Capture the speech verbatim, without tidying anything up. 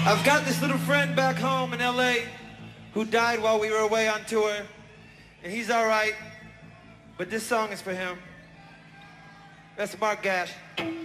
I've got this little friend back home in L A who died while we were away on tour, and he's all right, but this song is for him. That's Mark Gash.